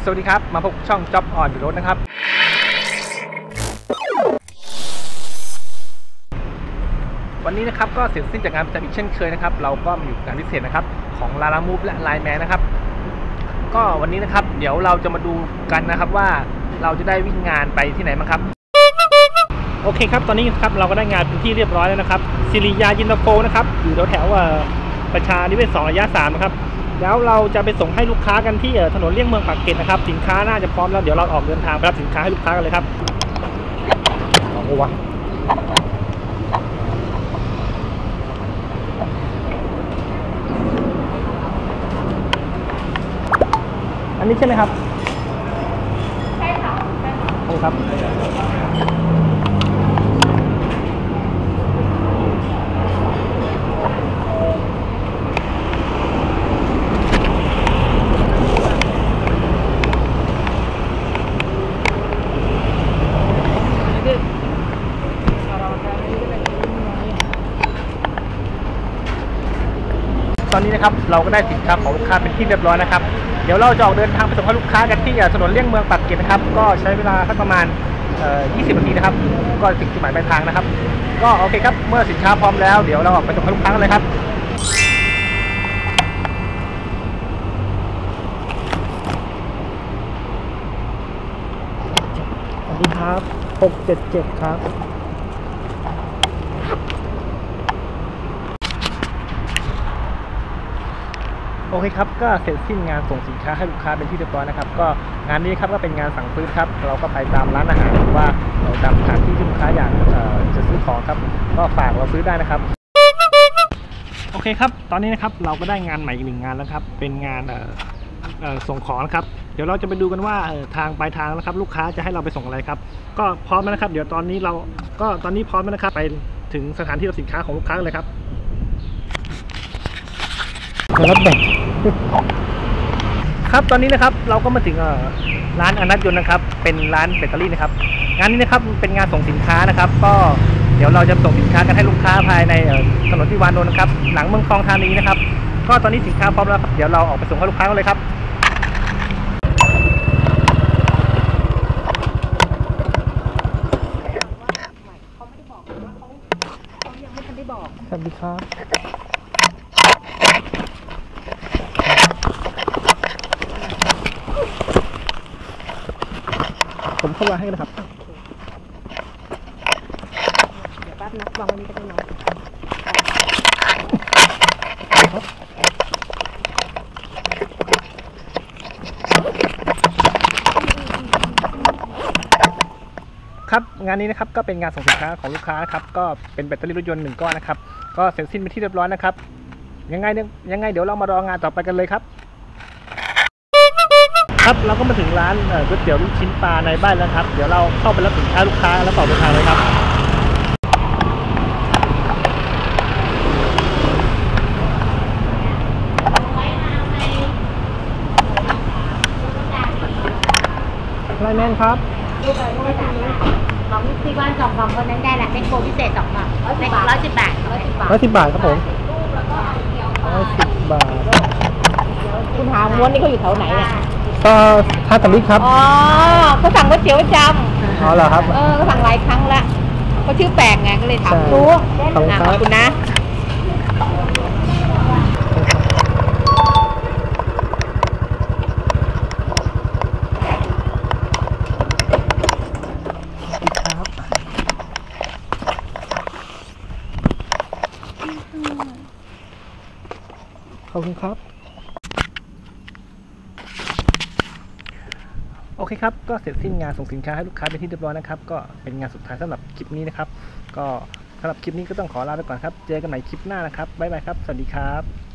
วัสดีครับมาพบช่อง Job on the Road นะครับวันนี้นะครับก็เสร็จสิ้นจากงานประจำอีกเช่นเคยนะครับเราก็มาอยู่งานพิเศษนะครับของลาลามูฟและไลน์แมนนะครับก็วันนี้นะครับเดี๋ยวเราจะมาดูกันนะครับว่าเราจะได้วิ่งงานไปที่ไหนบ้างครับโอเคครับตอนนี้ครับเราก็ได้งานเป็นที่เรียบร้อยแล้วนะครับศิริยายินตาโฟนะครับอยู่แถวประชานิเวศ2ระยะ3นะครับแล้วเราจะไปส่งให้ลูกค้ากันที่ถนนเลี่ยงเมืองปากเกร็ดนะครับสินค้าน่าจะพร้อมแล้วเดี๋ยวเราออกเดินทางไปรับสินค้าให้ลูกค้ากันเลยครับโอ้โหวะอันนี้ใช่ไหมครับใช่ค่ะใช่ครับตอนนี้นะครับเราก็ได้สินค้าของลูกค้าเป็นที่เรียบร้อยนะครับเดี๋ยวเราจะออกเดินทางไปส่งให้ลูกค้ากันที่ถนนเลี่ยงเมืองปากเกร็ดนะครับก็ใช้เวลาสักประมาณ20 นาทีนะครับก็ถึงจุดหมายปลายทางนะครับก็โอเคครับเมื่อสินค้าพร้อมแล้วเดี๋ยวเราออกไปส่งให้ลูกค้ากันเลยครับสวัสดีครับ677ครับโอเคครับก็เสร็จสิ้นงานส่งสินค้าให้ลูกค้าเป็นที่เรียบร้อยนะครับก็งานนี้ครับก็เป็นงานสั่งซื้อครับเราก็ไปตามร้านอาหารหรือว่าเราตามสถานที่ที่ลูกค้าอยากจะซื้อของครับก็ฝากเราซื้อได้นะครับโอเคครับตอนนี้นะครับเราก็ได้งานใหม่อีก1 งานแล้วครับเป็นงานส่งของนะครับเดี๋ยวเราจะไปดูกันว่าทางปลายทางนะครับลูกค้าจะให้เราไปส่งอะไรครับก็พร้อมแล้วนะครับเดี๋ยวตอนนี้พร้อมแล้วนะครับไปถึงสถานที่รับสินค้าของลูกค้าเลยครับรถแบตครับตอนนี้นะครับเราก็มาถึงร้านอนัทยนต์นะครับเป็นร้านแบตเตอรี่นะครับงานนี้นะครับเป็นงานส่งสินค้านะครับก็เดี๋ยวเราจะส่งสินค้ากันให้ลูกค้าภายในถนนที่วานนท์นะครับหลังเมืองทองธานีนะครับก็ตอนนี้สินค้าพร้อมแล้วครับเดี๋ยวเราออกไปส่งให้ลูกค้ากันเลยครับสวัสดีครับผมเข้ามาให้นะครับเดี๋ยวแป๊บนะวางไว้นี้ก็ได้เนาะครับงานนี้นะครับก็เป็นงานส่งสินค้าของลูกค้าครับก็เป็นแบตเตอรี่รถยนต์1 ก้อนนะครับก็เสร็จสิ้นเป็นที่เรียบร้อยนะครับยังไงเดี๋ยวเรามารองานต่อไปกันเลยครับครับเราก็มาถึงร้านก๋วยเตี๋ยวลูกชิ้นปลาในบ้านแล้วครับเดี๋ยวเราเข้าไปรับสินค้าลูกค้าแล้วต่อเดินทางเลยครับไลน์แมนครับของที่บ้าน2 กล่องคนนั้นได้แหละเป็นโปรพิเศษ2 กล่อง110 บาท 110 บาทครับผม110 บาทคุณหาม้วนนี่เขาอยู่แถวไหนเนี่ยก็ท่าสำลีครับอ๋อเขาสั่งก๋วยเตี๋ยวประจำอ๋อเหรอครับเขาสั่งหลายครั้งละเขาชื่อแปลกไงก็เลยถามรู้ขอบคุณนะขอบคุณครับโอเคครับก็เสร็จสิ้นงานส่งสินค้าให้ลูกค้าเป็นที่เรียบร้อยนะครับก็เป็นงานสุดท้ายสำหรับคลิปนี้นะครับก็สำหรับคลิปนี้ก็ต้องขอลาไปก่อนครับเจอกันใหม่คลิปหน้านะครับบ๊ายบายครับสวัสดีครับ